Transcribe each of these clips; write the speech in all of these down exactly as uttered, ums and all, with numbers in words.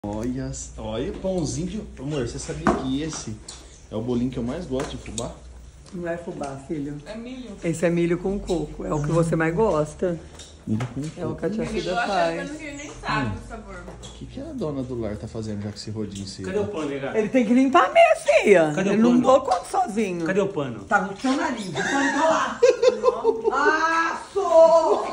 Olha, olha, pãozinho de... Amor, você sabia que esse é o bolinho que eu mais gosto de fubá? Não é fubá, filho. É milho. Esse é milho com coco. É o que você mais gosta. Milho com É o que a tia Ele Cida gosta faz. porque ele nem sabe o sabor. O que, que a dona do lar tá fazendo já com esse rodinho cedo? Cadê o pano, nega? Ele tem que limpar a minha filha. Cadê o Ele não pano? dou conta sozinho. Cadê o pano? Tá no seu nariz. O pano tá lá. Ah, sou!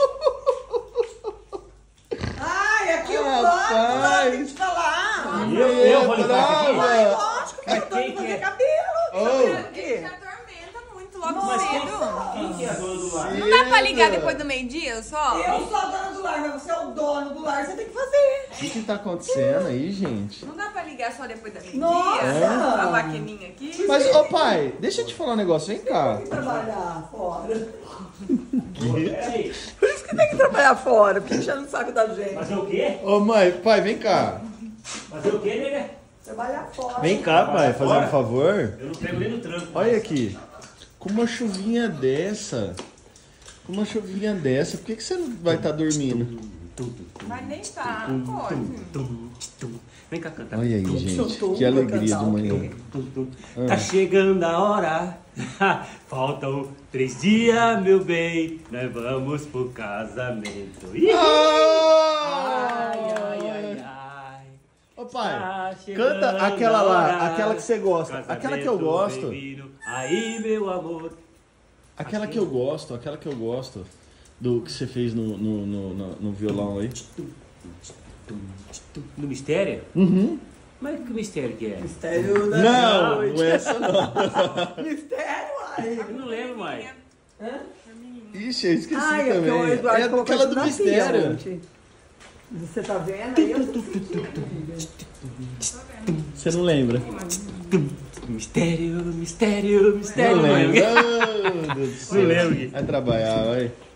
Ai, aqui o pano. Rapaz. Tem que falar. Eu, eu vou limpar isso aqui? Ai, lógico que Mas eu tô quem indo que fazer é? cabelo. Oh. Ele Por quê? te atormenta muito logo Nossa. cedo. Quem que é a dona do lar? Não dá pra ligar depois do meio-dia só? Eu sou a dona do lar, mas você é o dono do lar, você tem que fazer. O que que tá acontecendo aí, gente? Não dá pra ligar só depois da meio-dia? Nossa. A maquininha aqui? Mas, ô pai, deixa eu te falar um negócio, vem cá. Tem que trabalhar fora. Peraí. Por isso que tem que trabalhar fora, porque enchendo o saco da gente. Fazer o quê? Ô mãe, pai, vem cá. Fazer o quê, nega? Trabalhar fora. Vem cá, pai, fazer um favor. Eu não pego nem no tranco. Olha aqui. Com uma chuvinha dessa, com uma chuvinha dessa, por que, que você não vai estar dormindo? Mas nem tá, pode. Tum, tum. Vem cá cantar. Olha aí, Tum, gente, tum, que alegria de cantar o manhã. quê? Tum, tum. Tá chegando a hora. Faltam três dias, meu bem. Nós vamos pro casamento. Ih! Ai, ai, ai, ai. Ô pai, Tá canta chegando aquela a lá, hora. aquela que você gosta, aquela que eu Casamento gosto, bem-vindo. Aí, meu amor. aquela que eu gosto, aquela que eu gosto, do que você fez no, no, no, no- no violão aí. No mistério? Uhum. Mas que mistério que é? Mistério da Não, noite. não é essa não. Mistério, ai. Eu não lembro mais. Hã? Ixi, eu esqueci Ai, é porque o também. Eduardo É colocou aquela isso do na pia mistério. ontem. Você tá vendo aí? Eu tô sentindo. Você não lembra? Mistério, mistério, mistério. Não lembra? lembro. Oh, Deus do céu. Não lembro. Vai trabalhar, vai.